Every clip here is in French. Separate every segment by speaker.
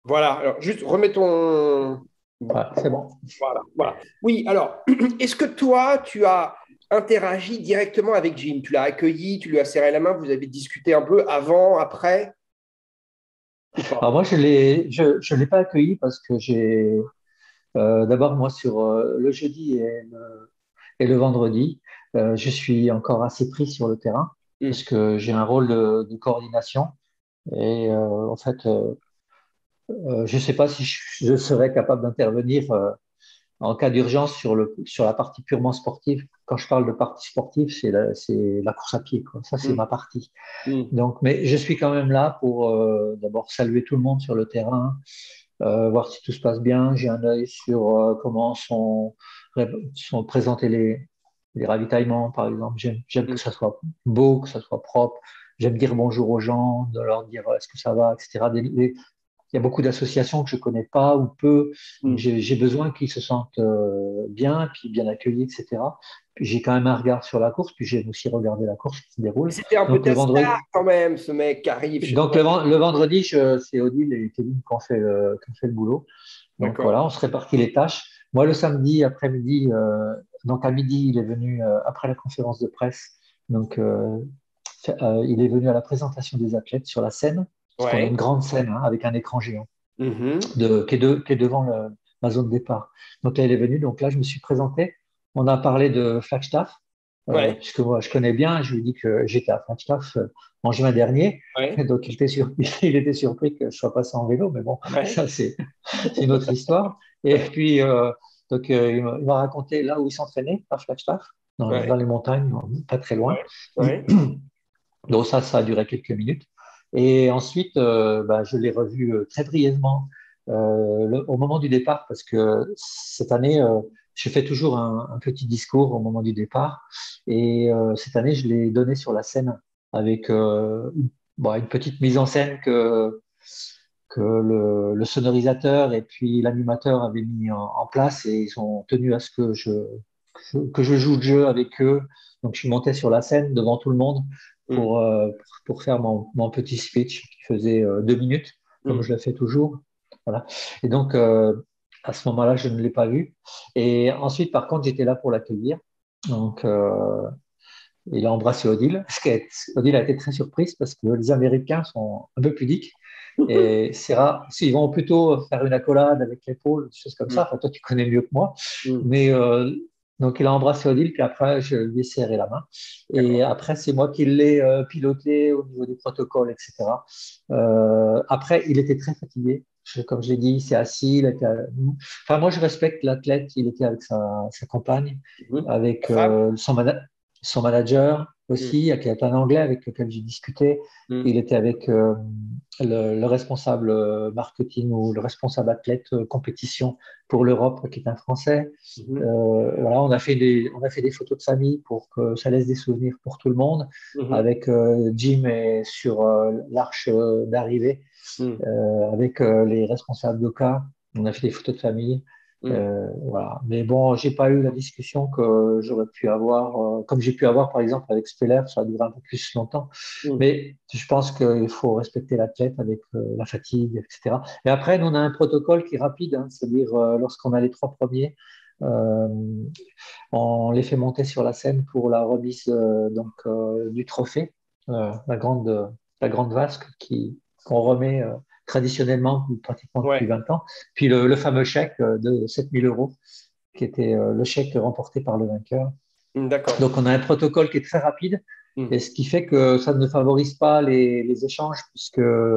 Speaker 1: Voilà, alors juste remettons.
Speaker 2: Ouais, c'est bon.
Speaker 1: Voilà, voilà. Oui, alors, est-ce que toi, tu as interagi directement avec Jim? Tu l'as accueilli, tu lui as serré la main, vous avez discuté un peu avant, après, ou pas?
Speaker 2: Alors moi, je l'ai pas accueilli parce que d'abord moi sur le jeudi et le vendredi, je suis encore assez pris sur le terrain parce
Speaker 1: Hmm.
Speaker 2: que j'ai un rôle de coordination et en fait, je sais pas si je serais capable d'intervenir en cas d'urgence sur la partie purement sportive. Quand je parle de partie sportive, c'est la course à pied, quoi. Ça, c'est
Speaker 1: Hmm.
Speaker 2: ma partie.
Speaker 1: Hmm.
Speaker 2: Donc, mais je suis quand même là pour d'abord saluer tout le monde sur le terrain, voir si tout se passe bien. J'ai un œil sur comment sont présentés les ravitaillements, par exemple. J'aime que ça soit beau, que ça soit propre. J'aime dire bonjour aux gens, de leur dire est-ce que ça va, etc. Il y a beaucoup d'associations que je connais pas ou peu. Donc,
Speaker 1: Hmm.
Speaker 2: j'ai besoin qu'ils se sentent bien, puis bien accueillis, etc. Puis j'ai quand même un regard sur la course, puis j'aime aussi regarder la course qui se
Speaker 1: Mais
Speaker 2: déroule.
Speaker 1: c'était un peu
Speaker 2: Donc le
Speaker 1: ta
Speaker 2: vendredi,
Speaker 1: star quand même, ce mec qui arrive chez
Speaker 2: donc
Speaker 1: toi.
Speaker 2: le vendredi, c'est Odile et Kevin qui ont fait le boulot. Donc
Speaker 1: D'accord.
Speaker 2: voilà, on se répartit les tâches. Moi, le samedi après-midi, donc à midi, il est venu après la conférence de presse. Donc il est venu à la présentation des athlètes sur la scène, parce qu'on a une
Speaker 1: Ouais.
Speaker 2: grande scène hein, avec un écran géant
Speaker 1: Mhm.
Speaker 2: qui est devant la zone de départ. Donc là, il est venu. Donc là, je me suis présenté. On a parlé de Flagstaff,
Speaker 1: Ouais.
Speaker 2: puisque moi, je connais bien. Je lui ai dit que j'étais à Flagstaff en juin dernier.
Speaker 1: Ouais.
Speaker 2: Donc, il était surpris que je sois passé en vélo. Mais bon,
Speaker 1: Ouais.
Speaker 2: ça, c'est une autre histoire. Et puis, il m'a raconté là où il s'entraînait, à Flagstaff, dans
Speaker 1: Ouais.
Speaker 2: les montagnes, pas très loin.
Speaker 1: Ouais. Ouais.
Speaker 2: Donc ça a duré quelques minutes. Et ensuite, bah, je l'ai revu très brièvement au moment du départ, parce que cette année, je fais toujours un petit discours au moment du départ. Et cette année, je l'ai donné sur la scène avec bon, une petite mise en scène que le sonorisateur et puis l'animateur avaient mis en place et ils ont tenu à ce que je joue le jeu avec eux. Donc, je suis monté sur la scène devant tout le monde
Speaker 1: Hmm.
Speaker 2: pour, euh, pour faire mon petit speech qui faisait 2 minutes, comme
Speaker 1: Hmm.
Speaker 2: je le fais toujours. Voilà. Et donc, à ce moment-là, je ne l'ai pas vu. Et ensuite, par contre, j'étais là pour l'accueillir. Donc, il a embrassé Odile. Odile a été très surprise parce que les Américains sont un peu pudiques. Et c'est rare. Ils vont plutôt faire une accolade avec l'épaule, des choses comme
Speaker 1: Hmm.
Speaker 2: ça. Enfin, toi, tu connais mieux que moi.
Speaker 1: Hmm.
Speaker 2: Mais donc, il a embrassé Odile, puis après, je lui ai serré la main. Et
Speaker 1: D'accord.
Speaker 2: après, c'est moi qui l'ai piloté au niveau du protocole, etc. Après, il était très fatigué. Comme je l'ai dit, il s'est assis. Enfin, moi, je respecte l'athlète. Il était avec sa compagne,
Speaker 1: Hmm. Ta
Speaker 2: avec
Speaker 1: femme?
Speaker 2: son manager
Speaker 1: Hmm.
Speaker 2: aussi, qui est un Anglais avec lequel j'ai discuté.
Speaker 1: Hmm.
Speaker 2: Il était avec le responsable marketing ou le responsable athlète compétition pour l'Europe, qui est un Français.
Speaker 1: Mhm.
Speaker 2: Voilà, on a fait des photos de famille pour que ça laisse des souvenirs pour tout le monde.
Speaker 1: Mhm.
Speaker 2: Avec Jim et sur l'arche d'arrivée,
Speaker 1: Hmm.
Speaker 2: avec les responsables d'Oka. On a fait des photos de famille.
Speaker 1: Hmm.
Speaker 2: Voilà. Mais bon, j'ai pas eu la discussion que j'aurais pu avoir, comme j'ai pu avoir par exemple avec Speller, ça a duré un peu plus longtemps.
Speaker 1: Hmm.
Speaker 2: Mais je pense qu'il faut respecter l'athlète avec la fatigue, etc. Et après, nous, on a un protocole qui est rapide, hein, c'est-à-dire lorsqu'on a les trois premiers, euh, on les fait monter sur la scène pour la remise du trophée, la grande vasque qu'on remet traditionnellement pratiquement depuis
Speaker 1: Ouais.
Speaker 2: 20 ans. Puis le fameux chèque de 7 000 € qui était le chèque remporté par le vainqueur.
Speaker 1: Hmm. D'accord.
Speaker 2: Donc, on a un protocole qui est très rapide,
Speaker 1: Hmm.
Speaker 2: et ce qui fait que ça ne favorise pas les échanges, puisque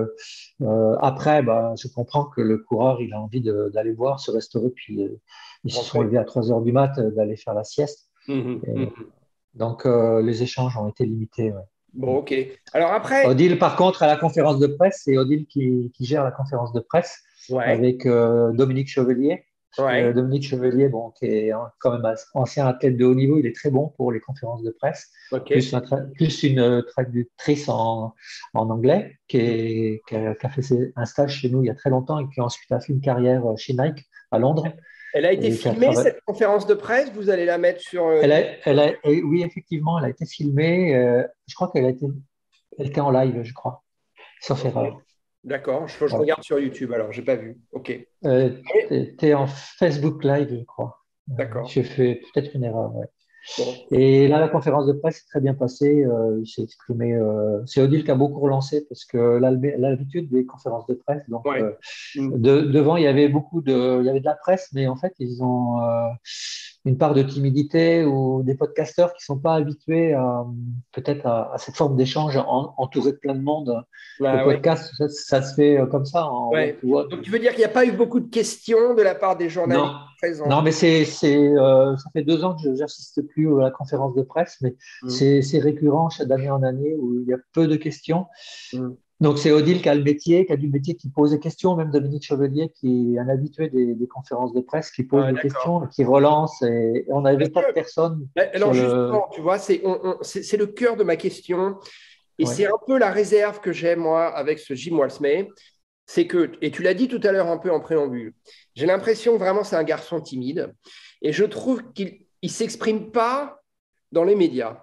Speaker 2: après, bah, je comprends que le coureur, il a envie d'aller boire, se restaurer, puis ils se sont
Speaker 1: Rentrer.
Speaker 2: levés à 3 heures du mat, d'aller faire la sieste.
Speaker 1: Mhm.
Speaker 2: Et
Speaker 1: Mhm.
Speaker 2: donc, les échanges ont été limités. Ouais.
Speaker 1: Bon, ok. Alors après,
Speaker 2: Odile, par contre, à la conférence de presse, c'est Odile qui gère la conférence de presse
Speaker 1: ouais,
Speaker 2: avec Dominique Chevelier.
Speaker 1: ouais,
Speaker 2: Dominique Chevelier, bon, qui est quand même un ancien athlète de haut niveau, il est très bon pour les conférences de presse,
Speaker 1: ok.
Speaker 2: plus une traductrice en anglais qui a fait un stage chez nous il y a très longtemps et qui ensuite a fait une carrière chez Nike à Londres
Speaker 1: Elle a été
Speaker 2: et qui a
Speaker 1: filmée,
Speaker 2: travaillé.
Speaker 1: cette conférence de presse. Vous allez la mettre sur
Speaker 2: Oui, effectivement, elle a été filmée. Je crois elle était en live, je crois, sauf
Speaker 1: Ok.
Speaker 2: erreur.
Speaker 1: D'accord, je
Speaker 2: Voilà.
Speaker 1: regarde sur YouTube alors, j'ai pas vu. Ok.
Speaker 2: Tu
Speaker 1: Oui,
Speaker 2: es en Facebook Live, je crois.
Speaker 1: d'accord.
Speaker 2: J'ai fait peut-être une erreur. Ouais.
Speaker 1: Bon.
Speaker 2: Et là, la conférence de presse s'est très bien passée. Il s'est exprimé. C'est Odile qui a beaucoup relancé parce que l'habitude des conférences de presse. Donc,
Speaker 1: Ouais. Hmm.
Speaker 2: devant, il y avait de la presse, mais en fait, ils ont une part de timidité ou des podcasteurs qui sont pas habitués peut-être à cette forme d'échange entouré de plein de monde. Le
Speaker 1: Ah, ouais.
Speaker 2: podcast, ça se fait comme ça en
Speaker 1: Ouais.
Speaker 2: one-to-one.
Speaker 1: Donc, tu veux dire qu'il n'y a pas eu beaucoup de questions de la part des journalistes
Speaker 2: Non, non,
Speaker 1: présents?
Speaker 2: mais ça fait 2 ans que je n'assiste plus à la conférence de presse, mais
Speaker 1: Hmm.
Speaker 2: c'est récurrent d'année en année où il y a peu de questions.
Speaker 1: Hmm.
Speaker 2: Donc c'est Odile qui a le métier, qui a du métier, qui pose des questions, même Dominique Chevelier, qui est un habitué des conférences de presse, qui pose
Speaker 1: Ah,
Speaker 2: des
Speaker 1: d'accord.
Speaker 2: questions, qui relance, et on
Speaker 1: Parce
Speaker 2: n'avait pas de
Speaker 1: que,
Speaker 2: personne
Speaker 1: alors,
Speaker 2: sur le.
Speaker 1: justement, tu vois, c'est le cœur de ma question. Et
Speaker 2: Ouais,
Speaker 1: c'est un peu la réserve que j'ai, moi, avec ce Jim Walsmay. C'est que, et tu l'as dit tout à l'heure un peu en préambule, j'ai l'impression que vraiment c'est un garçon timide. Et je trouve qu'il ne s'exprime pas dans les médias.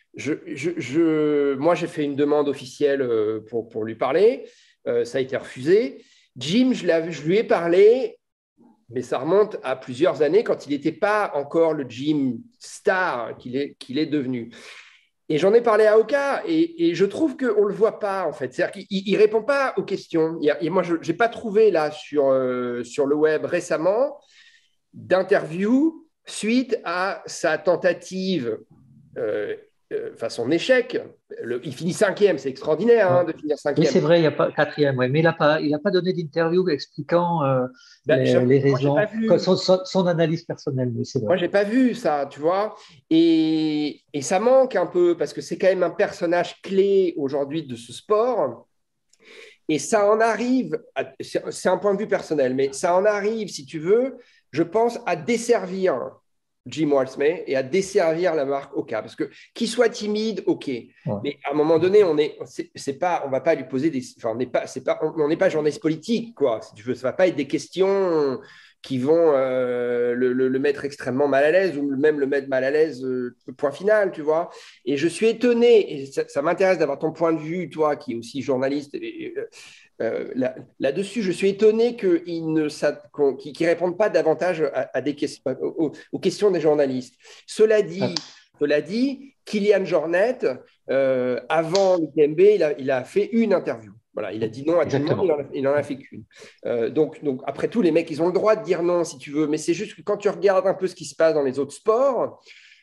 Speaker 1: Moi, j'ai fait une demande officielle pour lui parler. Ça a été refusé. Jim, je lui ai parlé, mais ça remonte à plusieurs années quand il n'était pas encore le Jim star qu'il est devenu. Et j'en ai parlé à Oka et je trouve qu'on ne le voit pas, en fait. C'est-à-dire qu'il ne répond pas aux questions. Et moi, je n'ai pas trouvé là sur le web récemment d'interview suite à sa tentative, euh, enfin son échec. Il finit cinquième, c'est extraordinaire
Speaker 2: ouais.
Speaker 1: hein, de finir
Speaker 2: Oui,
Speaker 1: cinquième.
Speaker 2: c'est vrai, il n'y a pas quatrième, ouais, mais il a pas donné d'interview expliquant
Speaker 1: Ben,
Speaker 2: les
Speaker 1: moi, j'ai pas
Speaker 2: raisons,
Speaker 1: vu.
Speaker 2: son analyse personnelle, mais c'est vrai.
Speaker 1: Moi, j'ai pas vu ça, tu vois. Et ça manque un peu parce que c'est quand même un personnage clé aujourd'hui de ce sport. Et ça en arrive, c'est un point de vue personnel, mais ça en arrive, si tu veux, je pense, à desservir Jim Walsmay et à desservir la marque Oka. Parce que qu'il soit timide, ok.
Speaker 2: Ouais.
Speaker 1: Mais à un moment donné, c'est pas, on va pas lui poser des, enfin, on n'est pas journaliste politique, quoi. Si tu veux, ça va pas être des questions qui vont le mettre extrêmement mal à l'aise ou même le mettre mal à l'aise, point final, tu vois. Et je suis étonné, et ça m'intéresse d'avoir ton point de vue, toi qui es aussi journaliste, là-dessus, je suis étonné qu'ils ne répondent pas davantage à des questions, aux questions des journalistes. Cela dit,
Speaker 2: Ah,
Speaker 1: cela dit Kylian Jornet, avant l'UTMB, il a fait une interview. Voilà, il a dit non à tout le monde,
Speaker 2: exactement.
Speaker 1: il en a fait qu'une. Donc, après tout, les mecs, ils ont le droit de dire non si tu veux, mais c'est juste que quand tu regardes un peu ce qui se passe dans les autres sports,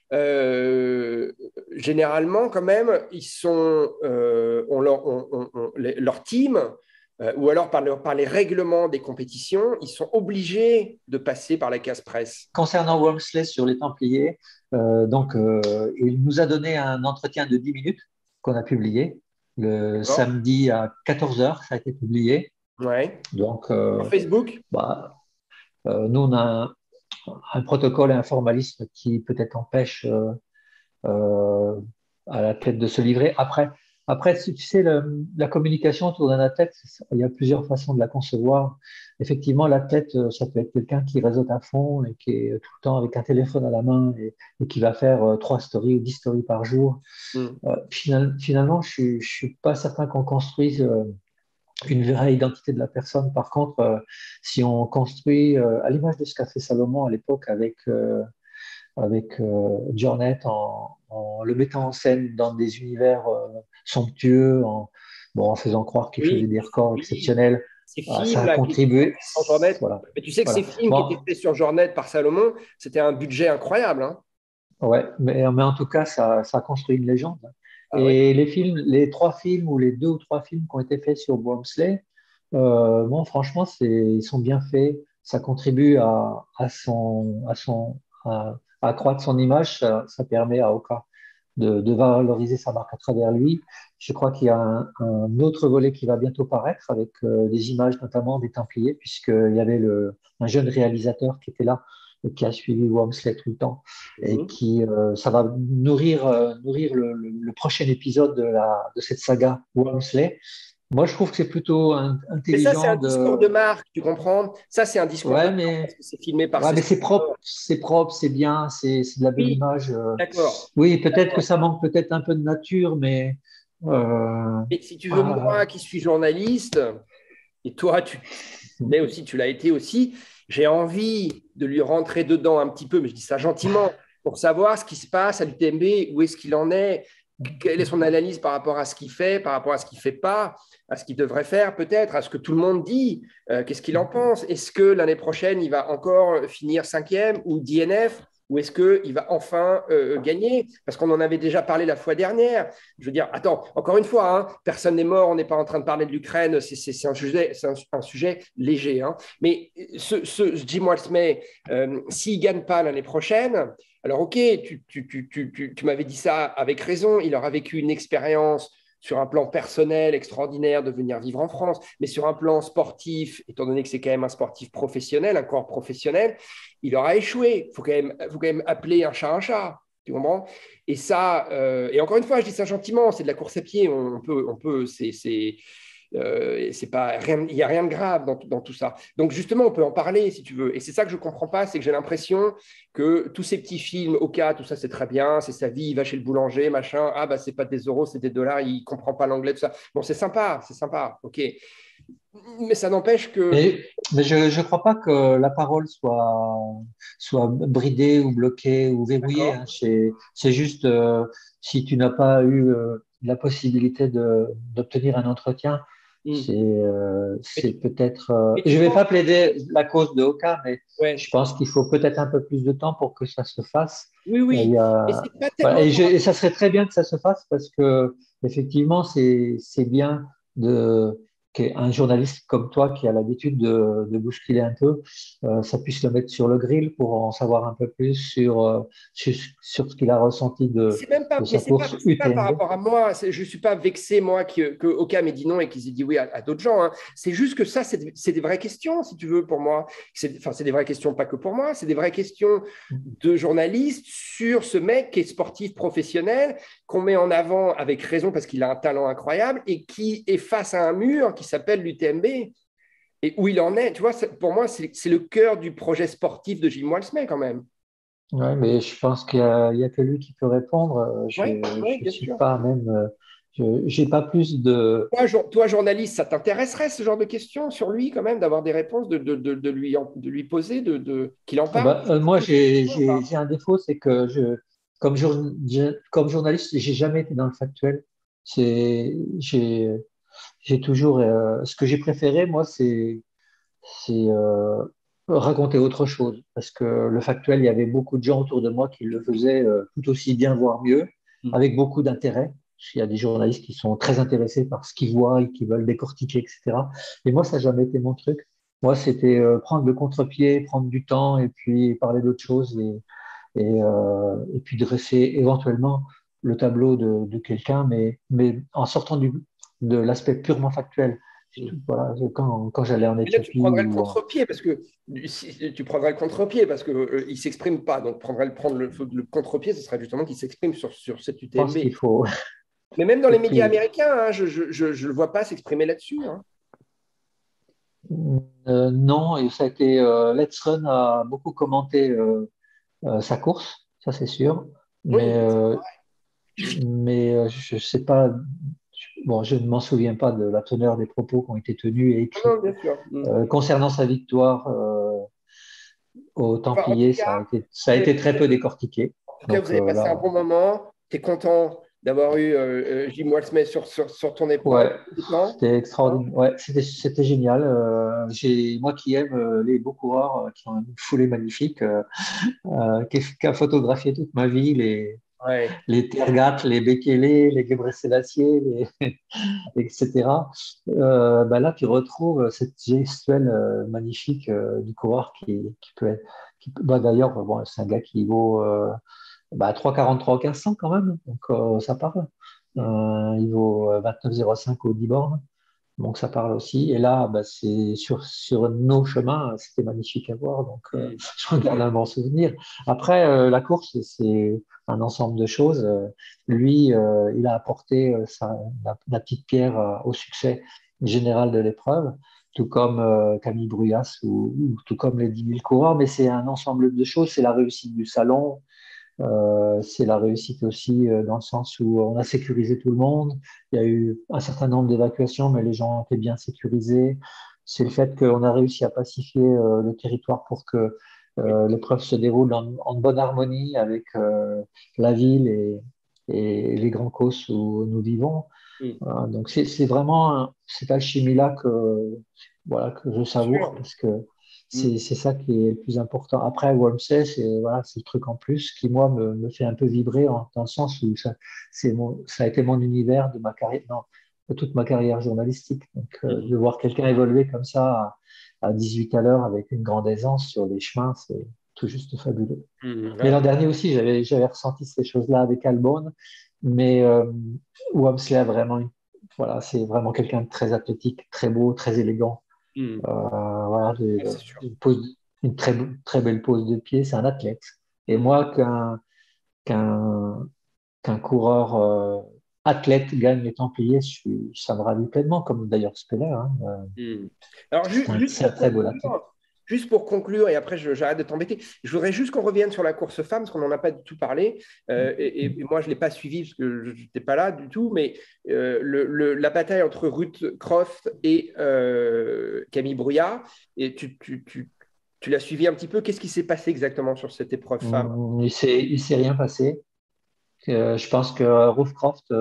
Speaker 1: généralement, quand même, ils sont, leur team, ou alors par les règlements des compétitions, ils sont obligés de passer par la case presse.
Speaker 2: Concernant Wormsley sur les Templiers, il nous a donné un entretien de 10 minutes qu'on a publié le
Speaker 1: D'accord.
Speaker 2: samedi à 14 heures, ça a été publié.
Speaker 1: Ouais.
Speaker 2: Donc,
Speaker 1: Sur Facebook.
Speaker 2: bah, nous, on a un protocole et un formalisme qui peut-être empêche euh, à l'athlète de se livrer. Après tu sais, la communication autour d'un athlète, il y a plusieurs façons de la concevoir. Effectivement, l'athlète, ça peut être quelqu'un qui réseaute à fond et qui est tout le temps avec un téléphone à la main et qui va faire 3 stories ou 10 stories par jour.
Speaker 1: Mm.
Speaker 2: Finalement, je ne suis pas certain qu'on construise une vraie identité de la personne. Par contre, si on construit, à l'image de ce qu'a fait Salomon à l'époque avec Jornet en le mettant en scène dans des univers somptueux, en faisant croire qu'il faisait
Speaker 1: Oui,
Speaker 2: des records
Speaker 1: oui.
Speaker 2: exceptionnels.
Speaker 1: Ces
Speaker 2: Ça
Speaker 1: films
Speaker 2: a
Speaker 1: là qui étaient
Speaker 2: contribué.
Speaker 1: sortis sur Jornet,
Speaker 2: Voilà.
Speaker 1: mais tu sais que ces
Speaker 2: Voilà.
Speaker 1: films qui
Speaker 2: Bon,
Speaker 1: étaient faits sur Jornet par Salomon, c'était un budget incroyable. Hein.
Speaker 2: ouais, mais en tout cas, ça a construit une légende.
Speaker 1: Ah ouais.
Speaker 2: Et les 3 films ou les 2 ou 3 films qui ont été faits sur Wormsley, bon, franchement, ils sont bien faits. Ça contribue à accroître son image. Ça permet à Oka de valoriser sa marque à travers lui. Je crois qu'il y a un autre volet qui va bientôt paraître avec des images notamment des Templiers, puisqu'il y avait un jeune réalisateur qui était là et qui a suivi Wormsley tout le temps et
Speaker 1: Mhm.
Speaker 2: ça va nourrir le prochain épisode de cette saga Wormsley. Moi, je trouve que c'est plutôt
Speaker 1: Mais ça, c'est
Speaker 2: intelligent
Speaker 1: un discours
Speaker 2: de.
Speaker 1: de marque, tu comprends? Ça, c'est un discours de
Speaker 2: Ouais,
Speaker 1: marque parce
Speaker 2: mais
Speaker 1: que c'est filmé par
Speaker 2: Ouais,
Speaker 1: ces
Speaker 2: mais
Speaker 1: sponsors.
Speaker 2: c'est propre, c'est bien, c'est de la belle
Speaker 1: Oui,
Speaker 2: image.
Speaker 1: d'accord.
Speaker 2: Oui, peut-être que
Speaker 1: D'accord.
Speaker 2: ça manque peut-être un peu de nature, mais
Speaker 1: Mais si tu veux,
Speaker 2: ah,
Speaker 1: moi qui suis journaliste, Et toi, mais aussi, tu l'as été aussi. J'ai envie de lui rentrer dedans un petit peu, mais je dis ça gentiment, pour savoir ce qui se passe à l'UTMB, où est-ce qu'il en est, quelle est son analyse par rapport à ce qu'il fait, par rapport à ce qu'il ne fait pas, à ce qu'il devrait faire peut-être, à ce que tout le monde dit, qu'est-ce qu'il en pense. Est-ce que l'année prochaine, il va encore finir cinquième ou DNF, ou est-ce qu'il va enfin gagner? Parce qu'on en avait déjà parlé la fois dernière. Je veux dire, attends, encore une fois, hein, personne n'est mort, on n'est pas en train de parler de l'Ukraine, c'est un sujet léger. Hein. Mais ce Jim Walsmay, s'il ne gagne pas l'année prochaine, alors ok, tu m'avais dit ça avec raison, il aura vécu une expérience sur un plan personnel extraordinaire de venir vivre en France, mais sur un plan sportif, étant donné que c'est quand même un sportif professionnel, un corps professionnel, il aura échoué. Il faut quand même appeler un chat un chat. Tu comprends? Et ça, et encore une fois, je dis ça gentiment, c'est de la course à pied, c'est pas rien, il n'y a rien de grave dans tout ça. Donc justement, on peut en parler si tu veux. Et c'est ça que je ne comprends pas, c'est que j'ai l'impression que tous ces petits films, Oka, tout ça, c'est très bien, c'est sa vie, il va chez le boulanger, machin, ah bah c'est pas des euros, c'est des dollars, il ne comprend pas l'anglais, tout ça. Bon, c'est sympa, ok. Mais ça n'empêche que...
Speaker 2: Mais je ne crois pas que la parole soit bridée ou bloquée ou verrouillée.
Speaker 1: D'accord.
Speaker 2: Hein. C'est juste si tu n'as pas eu la possibilité d'obtenir un entretien,
Speaker 1: Hmm. Mais
Speaker 2: c'est
Speaker 1: tu,
Speaker 2: peut-être.
Speaker 1: mais
Speaker 2: Je
Speaker 1: tu
Speaker 2: ne vais
Speaker 1: penses...
Speaker 2: pas plaider la cause de Oka, mais je
Speaker 1: Ouais.
Speaker 2: pense qu'il faut peut-être un peu plus de temps pour que ça se fasse.
Speaker 1: Oui,
Speaker 2: Il
Speaker 1: oui.
Speaker 2: y
Speaker 1: Mais
Speaker 2: a-
Speaker 1: c'est pas
Speaker 2: voilà,
Speaker 1: tellement par
Speaker 2: et ça serait très bien que ça se fasse parce que effectivement, c'est bien de qu'un journaliste comme toi qui a l'habitude de bousculer un peu, ça puisse le mettre sur le grill pour en savoir un peu plus sur ce qu'il a ressenti
Speaker 1: c'est même pas,
Speaker 2: de
Speaker 1: mais
Speaker 2: sa course
Speaker 1: c'est pas par
Speaker 2: UTMB.
Speaker 1: rapport à moi. Je suis pas vexé moi que Oka m'ait dit non et qu'ils aient dit oui à d'autres gens. Hein. C'est juste que ça, c'est des vraies questions, si tu veux, pour moi. Enfin, c'est des vraies questions, pas que pour moi. C'est des vraies questions de journalistes sur ce mec qui est sportif professionnel, qu'on met en avant avec raison parce qu'il a un talent incroyable et qui est face à un mur qui s'appelle l'UTMB et où il en est. Tu vois, pour moi, c'est le cœur du projet sportif de Jim Walsmay quand même.
Speaker 2: Ouais, mais je pense qu'il y a que lui qui peut répondre.
Speaker 1: Oui, oui,
Speaker 2: Je
Speaker 1: bien
Speaker 2: suis
Speaker 1: sûr.
Speaker 2: pas même, j'ai pas plus de.
Speaker 1: Toi, journaliste, ça t'intéresserait ce genre de questions sur lui quand même, d'avoir des réponses, de lui poser, qu'il en
Speaker 2: Ah
Speaker 1: parle?
Speaker 2: bah, moi, j'ai un défaut, c'est que comme journaliste, j'ai jamais été dans le factuel. C'est, j'ai toujours, ce que j'ai préféré, moi, c'est raconter autre chose. Parce que le factuel, il y avait beaucoup de gens autour de moi qui le faisaient tout aussi bien, voire mieux, avec beaucoup d'intérêt. Il y a des journalistes qui sont très intéressés par ce qu'ils voient et qui veulent décortiquer, etc. Et moi, ça n'a jamais été mon truc. Moi, c'était prendre le contre-pied, prendre du temps et puis parler d'autre chose et puis dresser éventuellement le tableau de quelqu'un, mais en sortant de l'aspect purement factuel. Voilà, quand j'allais en
Speaker 1: Et là, tu
Speaker 2: Éthiopie
Speaker 1: prendrais le
Speaker 2: ou en.
Speaker 1: contre-pied parce que tu prendrais le contre-pied parce que il s'exprime pas. Donc, prendre le contre-pied, ce serait justement qu'il s'exprime sur cette
Speaker 2: Je pense
Speaker 1: UTMB.
Speaker 2: qu'il faut,
Speaker 1: Mais même dans
Speaker 2: faut
Speaker 1: les médias
Speaker 2: plus.
Speaker 1: américains, hein, je le vois pas s'exprimer là-dessus. Hein.
Speaker 2: Non, et ça a été. Let's Run a beaucoup commenté sa course, ça c'est sûr, mais,
Speaker 1: Oui,
Speaker 2: euh, mais je sais pas. Bon, je ne m'en souviens pas de la teneur des propos qui ont été tenus et
Speaker 1: non,
Speaker 2: écrits.
Speaker 1: non, bien sûr.
Speaker 2: Concernant sa victoire aux
Speaker 1: Enfin, en tout
Speaker 2: Templiers,
Speaker 1: cas,
Speaker 2: ça a été très peu décortiqué.
Speaker 1: vous
Speaker 2: Donc
Speaker 1: avez passé un
Speaker 2: là,
Speaker 1: bon moment. Tu es content d'avoir eu Jim Walsmay sur ton épaule.
Speaker 2: ouais,
Speaker 1: Content,
Speaker 2: c'était
Speaker 1: hein.
Speaker 2: extraordinaire. Ouais, c'était génial. Moi qui aime les beaux coureurs qui ont une foulée magnifique, qui a photographié toute ma vie,
Speaker 1: Ouais.
Speaker 2: les Tergat, les Bekele, les Gebrselassie, etc. Bah là, tu retrouves cette gestuelle magnifique du coureur qui peut être. Bah, d'ailleurs, bon, c'est un gars qui vaut 3,43 au 1500 quand même, donc ça parle. Il vaut 29,05 au 10 bornes, donc ça parle aussi. Et là, bah, c'est sur nos chemins, c'était magnifique à voir, donc
Speaker 1: Mm.
Speaker 2: je regarde un bon souvenir. Après, la course, c'est un ensemble de choses. Lui, il a apporté la petite pierre au succès général de l'épreuve, tout comme Camille Bruyas ou tout comme les 10 000 coureurs, mais c'est un ensemble de choses. C'est la réussite du salon, c'est la réussite aussi dans le sens où on a sécurisé tout le monde. Il y a eu un certain nombre d'évacuations, mais les gens ont été bien sécurisés. c'est le fait qu'on a réussi à pacifier le territoire pour que l'épreuve se déroule en bonne harmonie avec la ville et les grands causes où nous vivons.
Speaker 1: Mm.
Speaker 2: Voilà, donc c'est vraiment cette alchimie-là voilà, que je savoure
Speaker 1: Sûr.
Speaker 2: parce que
Speaker 1: Mm.
Speaker 2: c'est ça qui est le plus important. Après, Wormsay, voilà, c'est le truc en plus qui, moi, me fait un peu vibrer dans le sens où ça a été mon univers de ma carrière, non, de toute ma carrière journalistique. Donc,
Speaker 1: Mm.
Speaker 2: de voir quelqu'un évoluer comme ça à 18 à l'heure avec une grande aisance sur les chemins, c'est tout juste fabuleux.
Speaker 1: Mm.
Speaker 2: Mais
Speaker 1: Ah,
Speaker 2: l'an dernier aussi, j'avais ressenti ces choses-là avec Albon, mais Wamsley a vraiment, voilà, c'est vraiment quelqu'un de très athlétique, très beau, très élégant.
Speaker 1: mm.
Speaker 2: Voilà,
Speaker 1: C'est sûr.
Speaker 2: une très belle pose de pied, c'est un athlète. Et
Speaker 1: Mm.
Speaker 2: moi, qu'un, qu'un coureur athlète gagne les Templiers, ça me ravit pleinement, comme d'ailleurs Speller, hein.
Speaker 1: Hmm. Alors,
Speaker 2: C'est un très beau athlète.
Speaker 1: juste pour conclure, et après j'arrête de t'embêter, je voudrais juste qu'on revienne sur la course femme, parce qu'on n'en a pas du tout parlé. Et moi, je ne l'ai pas suivi parce que je n'étais pas là du tout, mais la bataille entre Ruth Croft et Camille Brouillard, et tu l'as suivi un petit peu. Qu'est-ce qui s'est passé exactement sur cette épreuve femme?
Speaker 2: Il s'est rien passé. Je pense que Rovecroft,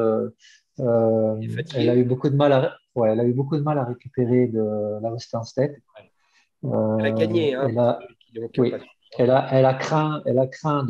Speaker 1: Il est
Speaker 2: elle a
Speaker 1: fatigué.
Speaker 2: eu beaucoup de mal ouais, elle a eu beaucoup de mal à récupérer de la Western State.
Speaker 1: Elle a gagné, hein,
Speaker 2: Elle
Speaker 1: pour
Speaker 2: a,
Speaker 1: ceux qui n'ont pas
Speaker 2: oui,
Speaker 1: su, hein.
Speaker 2: elle a craint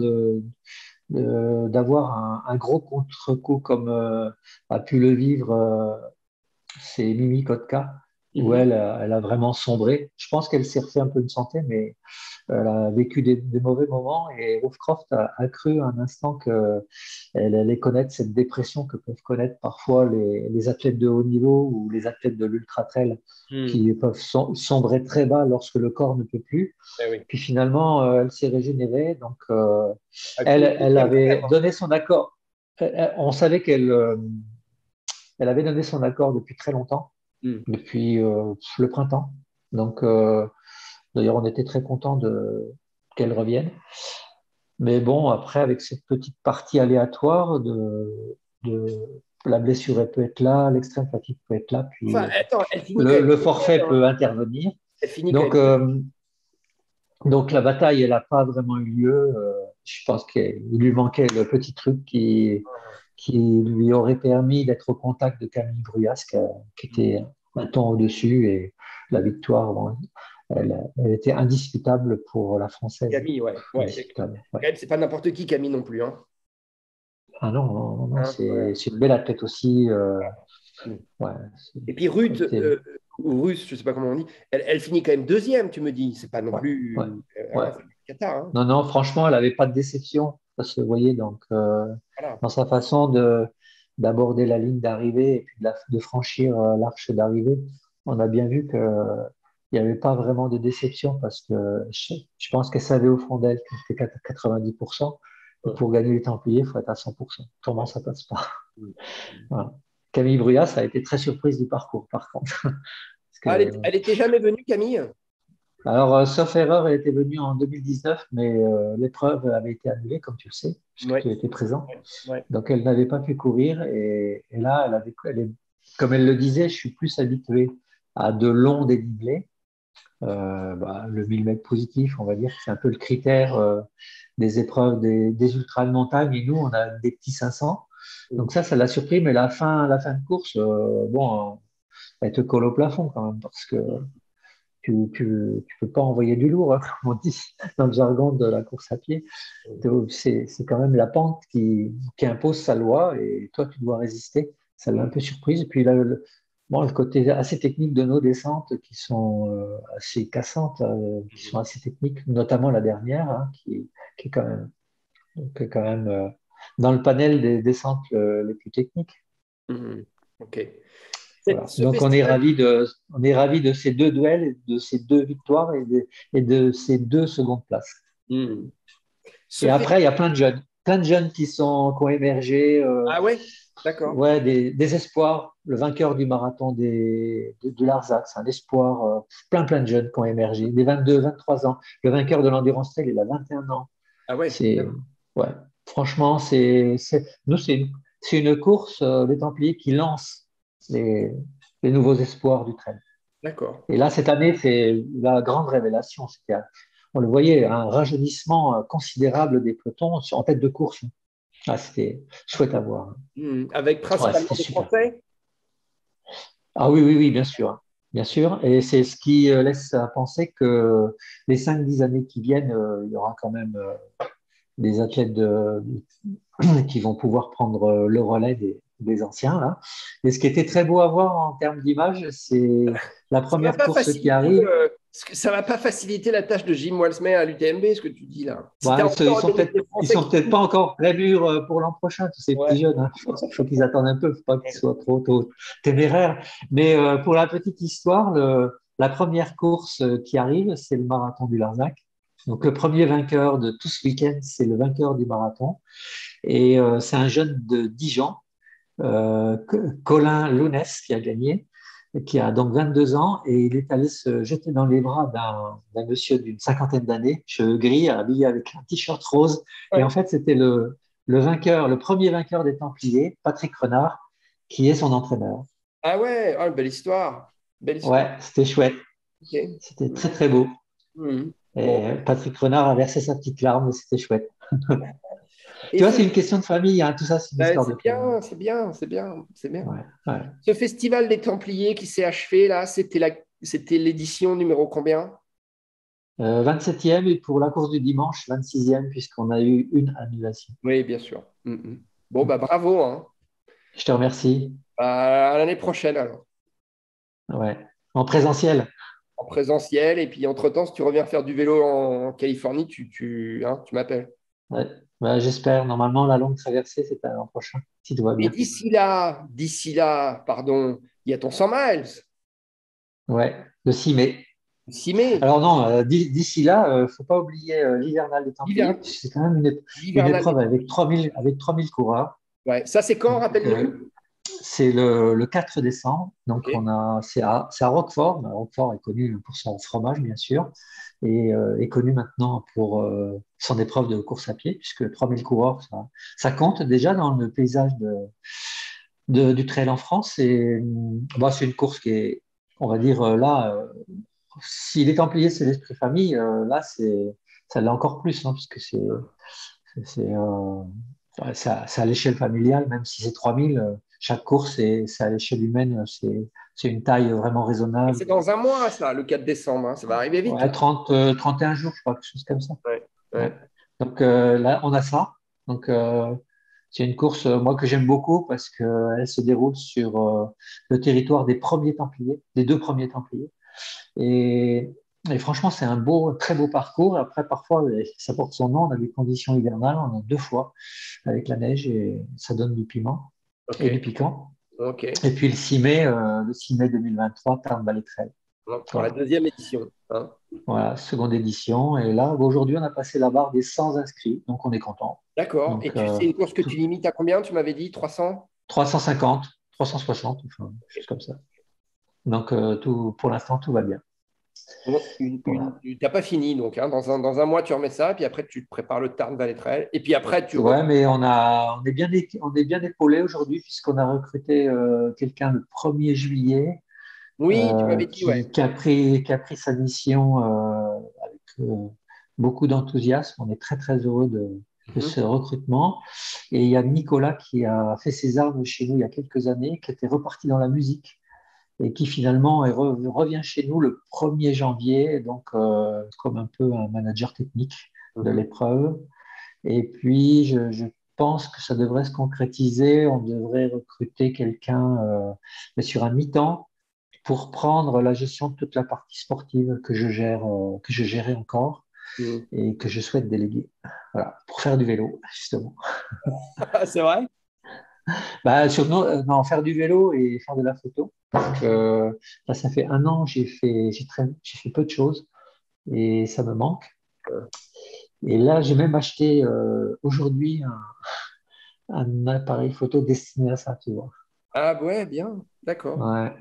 Speaker 2: d'avoir un gros contre-coup comme a pu le vivre c'est Mimi Kotka, où
Speaker 1: Mhm.
Speaker 2: elle a vraiment sombré. Je pense qu'elle s'est refait un peu de santé, mais elle a vécu des mauvais moments et Rovecroft a cru un instant qu'elle allait connaître cette dépression que peuvent connaître parfois les athlètes de haut niveau ou les athlètes de l'ultra-trail
Speaker 1: Hmm.
Speaker 2: qui peuvent sombrer très bas lorsque le corps ne peut plus.
Speaker 1: Eh oui.
Speaker 2: Puis finalement, elle s'est régénérée, donc
Speaker 1: Elle finit
Speaker 2: elle
Speaker 1: deuxième quand même,
Speaker 2: avait
Speaker 1: hein.
Speaker 2: donné son accord. On savait elle avait donné son accord depuis très longtemps,
Speaker 1: Hmm.
Speaker 2: depuis le printemps. Donc, d'ailleurs, on était très contents qu'elle revienne. Mais bon, après, avec cette petite partie aléatoire de la blessure, elle peut être là, l'extrême fatigue peut être là,
Speaker 1: Enfin,
Speaker 2: puis
Speaker 1: attends, elle finit quand même
Speaker 2: le
Speaker 1: deuxième,
Speaker 2: forfait
Speaker 1: hein.
Speaker 2: peut intervenir.
Speaker 1: Elle finit quand
Speaker 2: Donc,
Speaker 1: même deuxième.
Speaker 2: donc la bataille, elle n'a pas vraiment eu lieu. Je pense qu'il lui manquait le petit truc qui lui aurait permis d'être au contact de Camille Bruyas, qui était un temps au-dessus, et la victoire, bon, elle était indiscutable pour la Française.
Speaker 1: Camille, ouais. Ouais. Et
Speaker 2: Indiscutable, ouais.
Speaker 1: quand même, c'est pas n'importe qui, Camille non plus, hein.
Speaker 2: Ah non, non, non, non,
Speaker 1: Hein, voilà.
Speaker 2: c'est une belle athlète aussi.
Speaker 1: Mm.
Speaker 2: Ouais,
Speaker 1: Et puis Ruth,
Speaker 2: c'était-
Speaker 1: ou Russe, je sais pas comment on dit, elle finit quand même deuxième, tu me dis. C'est pas non
Speaker 2: ouais, ouais,
Speaker 1: plus.
Speaker 2: ouais.
Speaker 1: Hein, c'est le Qatar, hein.
Speaker 2: Non, non, franchement, elle n'avait pas de déception. Ça se voyait donc,
Speaker 1: Voilà.
Speaker 2: dans sa façon d'aborder la ligne d'arrivée et puis de franchir l'arche d'arrivée. On a bien vu qu'il n'y avait pas vraiment de déception parce que je pense qu'elle savait au fond d'elle qu'elle était à 90%. Et
Speaker 1: Ouais.
Speaker 2: pour gagner les Templiers, il faut être à 100%. Autrement,
Speaker 1: Ouais.
Speaker 2: ça passe pas.
Speaker 1: Mm.
Speaker 2: Voilà. Camille Bruyas a été très surprise du parcours, par contre. Parce
Speaker 1: Ah,
Speaker 2: que
Speaker 1: elle était jamais venue, Camille?
Speaker 2: alors, sauf erreur, elle était venue en 2019, mais l'épreuve avait été annulée, comme tu le sais, puisque
Speaker 1: Ouais.
Speaker 2: tu étais présent.
Speaker 1: Ouais. Ouais.
Speaker 2: Donc, elle n'avait pas pu courir. Et là, comme elle le disait, je suis plus habitué à de longs dénivelés. Le 1000 mètres positif, on va dire, c'est un peu le critère des épreuves des ultras de montagne. Et nous, on a des petits 500.
Speaker 1: Mm.
Speaker 2: Donc ça l'a surpris. Mais la fin de course, bon, elle te colle au plafond quand même, parce que tu peux pas envoyer du lourd, hein, comme on dit dans le jargon de la course à pied. C'est quand même la pente qui impose sa loi et toi, tu dois résister. Ça l'a un peu surprise. Et puis là, bon, le côté assez technique de nos descentes qui sont assez cassantes, qui sont assez techniques, notamment la dernière, hein, qui est quand même dans le panel des descentes les plus techniques.
Speaker 1: Mm. Ok.
Speaker 2: Voilà.
Speaker 1: Ce
Speaker 2: Donc
Speaker 1: festival.
Speaker 2: on est ravi de ces deux duels, de ces deux victoires et de ces deux secondes places.
Speaker 1: Mm. Ce
Speaker 2: Et
Speaker 1: fait...
Speaker 2: après, il y a plein de jeunes qui ont émergé,
Speaker 1: Ah ouais, d'accord.
Speaker 2: ouais, des espoirs. Le vainqueur du marathon de Larzac, c'est un espoir. Plein de jeunes qui ont émergé, des 22, 23 ans. Le vainqueur de l'Endurance Trail, il a 21 ans.
Speaker 1: Ah ouais, quand
Speaker 2: C'est,
Speaker 1: même.
Speaker 2: ouais, franchement, nous, c'est une course des Templiers qui lance les, les nouveaux espoirs du trail.
Speaker 1: D'accord.
Speaker 2: Et là, cette année, c'est la grande révélation. On le voyait, un rajeunissement considérable des pelotons en tête de course. Ah, c'était chouette à voir.
Speaker 1: Avec
Speaker 2: Ouais,
Speaker 1: principalement
Speaker 2: c'était
Speaker 1: des
Speaker 2: super.
Speaker 1: Français?
Speaker 2: Ah oui, oui, oui, bien sûr, hein. Bien sûr. Et c'est ce qui laisse à penser que les 5-10 années qui viennent, il y aura quand même des athlètes qui vont pouvoir prendre le relais des anciens, là. Et ce qui était très beau à voir en termes d'image, c'est la
Speaker 1: Ça va
Speaker 2: première
Speaker 1: pas
Speaker 2: course qui
Speaker 1: faciliter
Speaker 2: arrive.
Speaker 1: ça va pas faciliter la tâche de Jim Walsmer à l'UTMB, ce que tu dis là. Si tu as
Speaker 2: Ouais,
Speaker 1: encore un des
Speaker 2: ils
Speaker 1: Français
Speaker 2: sont
Speaker 1: qui
Speaker 2: peut-être pas
Speaker 1: courent.
Speaker 2: encore très mûrs pour l'an prochain, tous ces petits
Speaker 1: Ouais.
Speaker 2: jeunes, hein. Faut qu'ils attendent un peu, faut pas qu'ils soient trop téméraires. Mais pour la petite histoire, la première course qui arrive, c'est le marathon du Larzac. Donc le premier vainqueur de tout ce week-end, c'est le vainqueur du marathon. Et c'est un jeune de Dijon, Colin Lounès, qui a gagné, qui a donc 22 ans, et il est allé se jeter dans les bras d'un monsieur d'une cinquantaine d'années, cheveux gris, habillé avec un t-shirt rose. Et en
Speaker 1: Ouais.
Speaker 2: fait, c'était le vainqueur, le premier vainqueur des Templiers, Patrick Renard, qui est son entraîneur.
Speaker 1: Ah ouais, ah, une belle histoire. Belle histoire.
Speaker 2: Ouais, c'était chouette.
Speaker 1: Ok.
Speaker 2: C'était très, très beau.
Speaker 1: Bon.
Speaker 2: Et Patrick Renard a versé sa petite larme, et c'était chouette.
Speaker 1: Et
Speaker 2: Tu vois,
Speaker 1: ce,
Speaker 2: c'est une question de famille, hein. Tout ça, c'est une histoire de
Speaker 1: c'est
Speaker 2: famille.
Speaker 1: bien, c'est bien, c'est bien, c'est bien.
Speaker 2: Ouais, ouais.
Speaker 1: Ce festival des Templiers qui s'est achevé là, c'était l'édition numéro combien?
Speaker 2: 27e et pour la course du dimanche, 26e, puisqu'on a eu une annulation.
Speaker 1: Oui, bien sûr. Bon, bah bravo, hein.
Speaker 2: Je te remercie.
Speaker 1: À l'année prochaine alors.
Speaker 2: Ouais. En présentiel.
Speaker 1: En présentiel. Et puis, entre-temps, si tu reviens faire du vélo en Californie, tu m'appelles.
Speaker 2: Ouais. Bah, j'espère. Normalement, la longue traversée, c'est l'an prochain, si tout va
Speaker 1: Et
Speaker 2: bien.
Speaker 1: d'ici là, pardon, il y a ton 100 miles,
Speaker 2: Ouais, le 6 mai.
Speaker 1: le 6 mai,
Speaker 2: Alors non, d'ici là, faut pas oublier l'hivernal des Templiers,
Speaker 1: l'hiver-
Speaker 2: puisque c'est quand même une
Speaker 1: l'hivernal des
Speaker 2: épreuve
Speaker 1: Templiers.
Speaker 2: avec 3000 coureurs.
Speaker 1: Ouais. Ça, c'est quand,
Speaker 2: Donc,
Speaker 1: rappelle-nous?
Speaker 2: c'est le 4 décembre. Donc,
Speaker 1: Ok.
Speaker 2: c'est à Roquefort. Roquefort est connu pour son fromage, bien sûr, et est connu maintenant pour son épreuve de course à pied, puisque 3000 coureurs, ça compte déjà dans le paysage du trail en France. Et bah, c'est une course qui est, on va dire, là, si les Templiers, c'est l'esprit famille, là, ça l'est encore plus, hein, puisque c'est, ouais, c'est à l'échelle familiale, même si c'est 3000, chaque course, c'est à l'échelle humaine, c'est une taille vraiment
Speaker 1: Et
Speaker 2: raisonnable.
Speaker 1: c'est dans un mois, ça, le 4 décembre, hein. Ça va arriver vite,
Speaker 2: Ouais,
Speaker 1: là.
Speaker 2: 31 jours, je crois, quelque chose comme ça.
Speaker 1: Ouais.
Speaker 2: Ouais.
Speaker 1: Ouais.
Speaker 2: Donc là, on a ça. Donc c'est une course, moi, que j'aime beaucoup parce qu'elle se déroule sur le territoire des premiers Templiers, des deux premiers Templiers. Et, et franchement, c'est un très beau parcours. Après, parfois, ça porte son nom. On a des conditions hivernales. On a deux fois avec la neige et ça donne du piment
Speaker 1: Ok.
Speaker 2: et du piquant.
Speaker 1: Ok.
Speaker 2: Et puis le 6 mai 2023, Tarn Valley Trail.
Speaker 1: Pour la
Speaker 2: Voilà.
Speaker 1: deuxième édition, hein.
Speaker 2: Voilà, seconde édition. Et là, aujourd'hui, on a passé la barre des 100 inscrits. Donc, on est content.
Speaker 1: D'accord. Et
Speaker 2: Donc,
Speaker 1: c'est une course que tu limites à combien? Tu m'avais dit 300?
Speaker 2: 350, 360, enfin, chose comme ça. Donc, pour l'instant, tout va bien.
Speaker 1: Bon,
Speaker 2: Voilà.
Speaker 1: tu n'as pas fini, donc, hein. Dans un mois, tu remets ça, puis après, tu te prépares le Tarn Valley Trail. Et puis après,
Speaker 2: Ouais, mais on est bien épaulé aujourd'hui puisqu'on a recruté quelqu'un le 1er juillet
Speaker 1: Oui, tu m'avais dit, ouais.
Speaker 2: qui a pris sa mission avec beaucoup d'enthousiasme. On est très, très heureux de
Speaker 1: Mhm.
Speaker 2: ce recrutement. Et il y a Nicolas qui a fait ses armes chez nous il y a quelques années, qui était reparti dans la musique et qui finalement revient chez nous le 1er janvier, donc comme un peu un manager technique de
Speaker 1: Mhm.
Speaker 2: l'épreuve. Et puis, je pense que ça devrait se concrétiser. On devrait recruter quelqu'un mais sur un mi-temps pour prendre la gestion de toute la partie sportive que je gérais encore
Speaker 1: Mhm.
Speaker 2: et que je souhaite déléguer. Voilà, pour faire du vélo, justement.
Speaker 1: C'est vrai?
Speaker 2: Bah, non, faire du vélo et faire de la photo. Donc, là, ça fait un an, j'ai fait peu de choses et ça me manque. Et là, j'ai même acheté aujourd'hui un appareil photo destiné à ça, tu vois.
Speaker 1: Ah ouais, bien. D'accord.
Speaker 2: Ouais.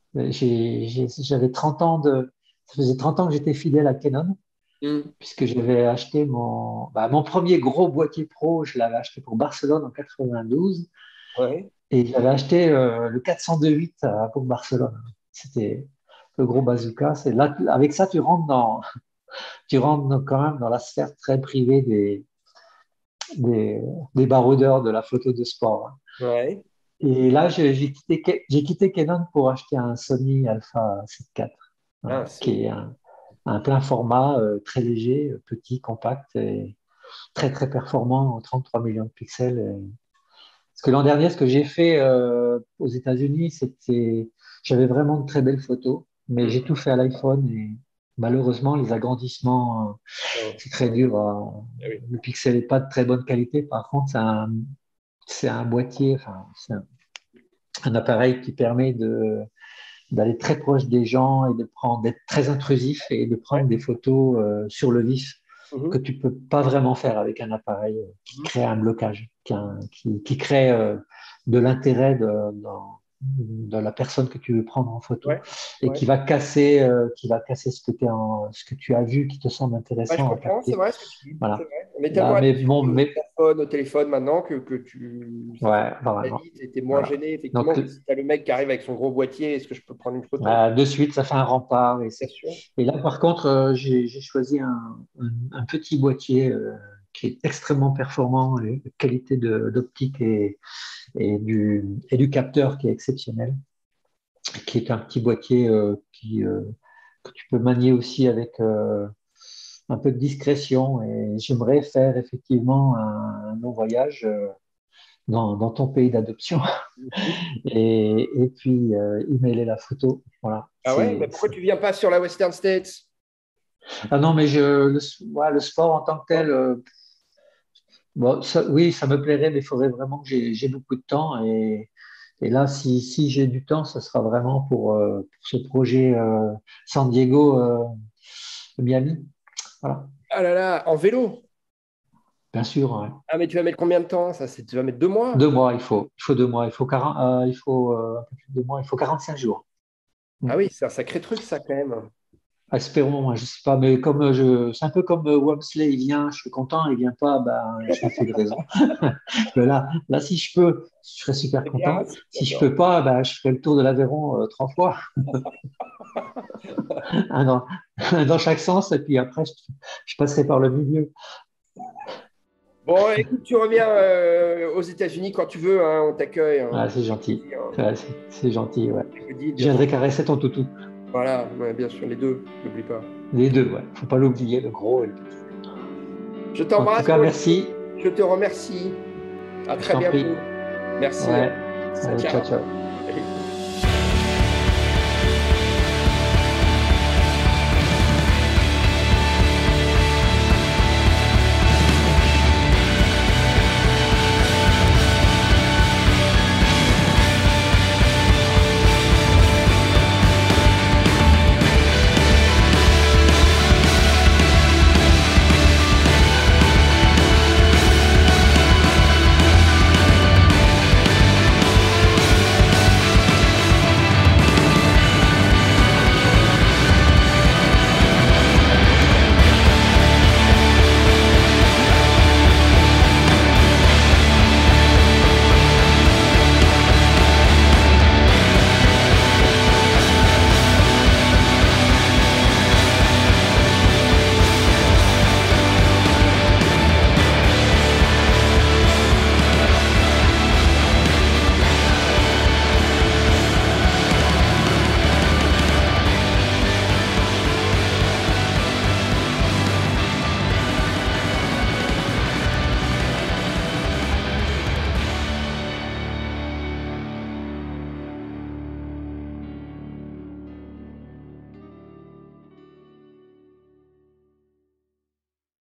Speaker 2: J'avais 30 ans ça faisait 30 ans que j'étais fidèle à Canon,
Speaker 1: Mhm.
Speaker 2: puisque j'avais acheté mon premier gros boîtier pro, je l'avais acheté pour Barcelone en 92,
Speaker 1: Ouais.
Speaker 2: et j'avais acheté le 402.8 pour Barcelone. C'était, le gros bazooka. C'est là, avec ça, tu rentres quand même dans la sphère très privée des, des baroudeurs de la photo de sport, hein.
Speaker 1: Ouais.
Speaker 2: Et là, j'ai quitté Canon pour acheter un Sony Alpha 7 IV,
Speaker 1: Ah,
Speaker 2: voilà, qui est un plein format, très léger, petit, compact et très, très performant, 33 millions de pixels. Parce que l'an dernier, ce que j'ai fait aux États-Unis, j'avais vraiment de très belles photos, mais j'ai tout fait à l'iPhone et malheureusement, les agrandissements,
Speaker 1: ah,
Speaker 2: c'est très dur.
Speaker 1: ah oui.
Speaker 2: Le pixel n'est pas de très bonne qualité. Par contre, c'est un boîtier, enfin, c'est un appareil qui permet d'aller très proche des gens et d'être très intrusif et de
Speaker 1: Ouais.
Speaker 2: prendre des photos sur le vif que
Speaker 1: Mhm.
Speaker 2: tu peux pas vraiment faire avec un appareil qui crée un blocage, qui crée de l'intérêt de la personne que tu veux prendre en photo
Speaker 1: Ouais.
Speaker 2: et
Speaker 1: Ouais.
Speaker 2: qui va casser ce que tu as vu qui te semble
Speaker 1: Ouais, je
Speaker 2: intéressant à
Speaker 1: comprends, c'est
Speaker 2: capter.
Speaker 1: vrai ce que tu dis. C'est
Speaker 2: Voilà.
Speaker 1: vrai. On est tellement
Speaker 2: Là, mais
Speaker 1: habitué
Speaker 2: bon,
Speaker 1: au
Speaker 2: mais
Speaker 1: smartphone, au téléphone maintenant que tu ça fait
Speaker 2: ouais,
Speaker 1: très
Speaker 2: vraiment.
Speaker 1: vite et tu es moins
Speaker 2: Voilà.
Speaker 1: gêné,
Speaker 2: Donc,
Speaker 1: effectivement, que si tu as le mec qui arrive avec son gros boîtier, est-ce que je peux prendre une photo?
Speaker 2: de suite, ça fait un rempart.
Speaker 1: Bien sûr.
Speaker 2: Et là, par contre, j'ai choisi un petit boîtier qui est extrêmement performant, et de qualité d'optique et du capteur qui est exceptionnel, qui est un petit boîtier que tu peux manier aussi avec un peu de discrétion. Et j'aimerais faire effectivement un long voyage dans ton pays d'adoption
Speaker 1: Mhm.
Speaker 2: et puis y mêler la photo. Voilà.
Speaker 1: Ah ouais, mais pourquoi tu viens pas sur la Western States?
Speaker 2: Ah non, mais ouais, le sport en tant que tel,
Speaker 1: Non.
Speaker 2: bon, oui, ça me plairait, mais il faudrait vraiment que j'ai beaucoup de temps. Et là, si j'ai du temps, ce sera vraiment pour ce projet San Diego, Miami. Voilà,
Speaker 1: Ah là là, en vélo.
Speaker 2: bien sûr, ouais.
Speaker 1: Ah, mais tu vas mettre combien de temps? Tu vas mettre 2 mois?
Speaker 2: 2 mois, il faut 2 mois, il faut un peu plus de 2 mois, il faut 45 jours. Mm.
Speaker 1: Ah oui, c'est un sacré truc, ça, quand même.
Speaker 2: Espérons, hein, je sais pas, mais c'est un peu comme Wamsley, il vient, je suis content, il vient pas, ben, je me fais de raison. Mais là, si je peux, je serais super
Speaker 1: C'est bien,
Speaker 2: content. Si je
Speaker 1: d'accord.
Speaker 2: peux pas, ben, je ferai le tour de l'Aveyron 3 fois, un dans, un dans chaque sens, et puis après, je passerai par le milieu.
Speaker 1: Bon, écoute, tu reviens aux États-Unis quand tu veux, hein, on t'accueille, hein.
Speaker 2: Ah, c'est gentil. Ouais, c'est gentil, ouais.
Speaker 1: Je le dis,
Speaker 2: Je
Speaker 1: bien sûr.
Speaker 2: viendrai caresser ton toutou.
Speaker 1: Voilà, ouais, bien sûr, les deux, n'oublie pas.
Speaker 2: Les deux, ouais. Faut pas l'oublier, le gros et le petit.
Speaker 1: Je
Speaker 2: En tout
Speaker 1: t'embrasse,
Speaker 2: cas,
Speaker 1: moi
Speaker 2: merci.
Speaker 1: je te remercie. À
Speaker 2: Je
Speaker 1: très
Speaker 2: t'en prie.
Speaker 1: bientôt. Merci.
Speaker 2: Ouais.
Speaker 1: Ciao,
Speaker 2: Allez, ciao,
Speaker 1: ciao.
Speaker 2: ciao.